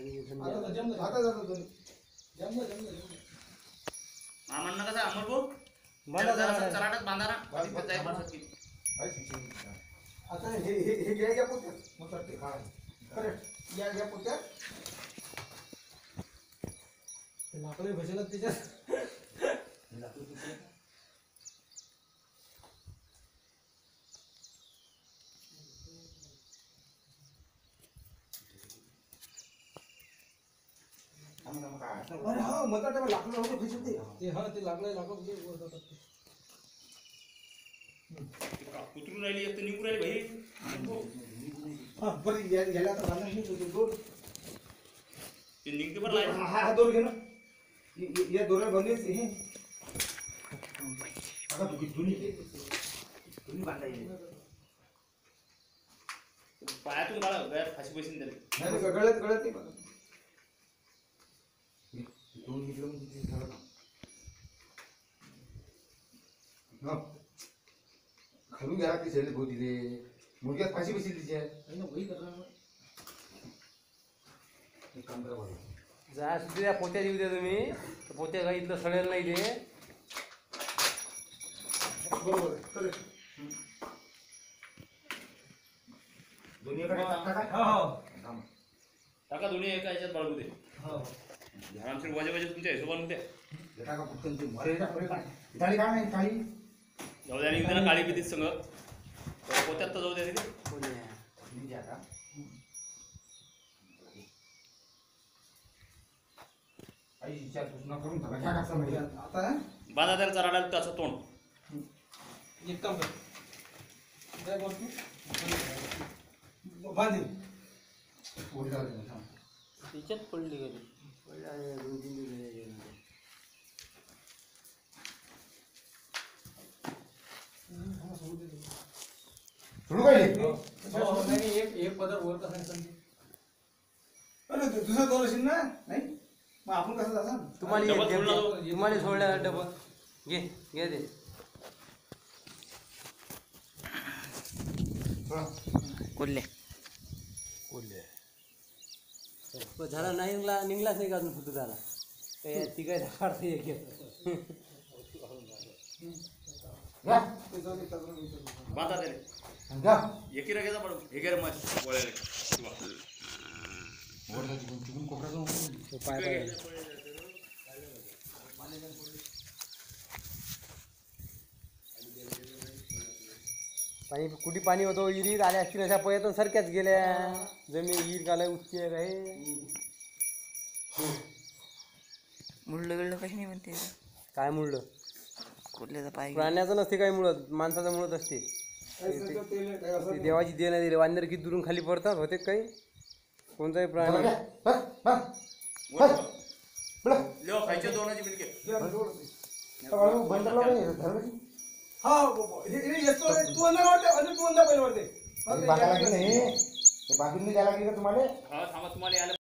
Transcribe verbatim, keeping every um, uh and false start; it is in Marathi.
आता जमलं आता जातो जमलं जमलं मामांना कसं अमर भाऊ जरा चराटात बांधा ना आता हे हे हे घ्या घ्या पोत्यात मग ते काय करेक्ट या घ्या पोत्यात ते लाकडे भजेला त्याच्यात अरे हा मग आता लाकडं लाकडं भजत ते हा ते लागलं लाकडं वर जातात ते कुत्रू राहिली एक तर निघू राहिली भाई हा बरं या याला आता बांधून नाही दोन ते निघते बरं लाय हा हा दोन घे ना या दोऱ्या बंदच हे आता तू किती तुम्ही बांधायचे पायातून काढा गळ्यात फाशी बसून त्याला नाही गळ्यात गळ्यात नाही बघा दोन घेतलं म्हणजे ते झालं ना खालून घ्या की सैल भाऊ तिथे मुलग्यात फाशी बसली तिच्या एक काम करा बघा जा सुद्धा त्या पोत्यात येऊ द्या तुम्ही पोत्या काही इथलं सडेल नाही ते बरोबर आहे दोन्हीकडे टाका हो टाका दोन्ही एका ह्याच्यात बाळगू दे हो आमच्या वाजे वाजे तुमच्या हिशोबाने द्या टाका फक्त ते मरेचा पुढे काय इथाली काय नाही काही जाऊ द्या निघते ना काळी पितीत संग पोत्यात तर जाऊ द्या तिथे तुम्ही द्या का आई विचार सूचना करून टाका घ्या कसं म्हणजे आता बांधा त्याला चराडाला त्याचं तोंड एक काम कर काय बोलतो बांधील पुढे जाऊ दे ना तिच्यात पडली गेली दोन तीन दिवस सोडू काय नाही एक एक पदर वर कसं सांगते अरे दुसरं दोन असेल ना नाही मग आपण कसं जाणार तुम्हाला डबल सोडला तो. तुम्हाला सोडल्या डबल घे घे ते कोल्हे कोल्हे झाला नाही निघला निघलाच नाही का अजून फुटू झाला काय ती काय काढते एक घ्या बांधा त्याला घ्या एकी रगेचा पडू एके रे मग गोळ्याला पाय पाय पाणी कुठे पाणी होतं विहिरीत आल्या असतील अशा पयातून सारख्याच गेल्या जमीन विहीर घालाय उच्च आहे मुळलं गिळलं काही नाही म्हणते काय मुळलं कोल्ह्याचा पाय प्राण्याचं नसते काय मुळत माणसाचं मुळत असते ते देवाची देणं दिली वांदर किती दुरून खाली पडतात होते काही कोणताही प्राणी लिओ खायचे दोनाची बिलके हा येतो तू अंदर वाढते अजून तू अंदर पहिले वाढते बाकी नाही बाकी द्यायला लागली का तुम्हाला हा थांबा तुम्हाला यायला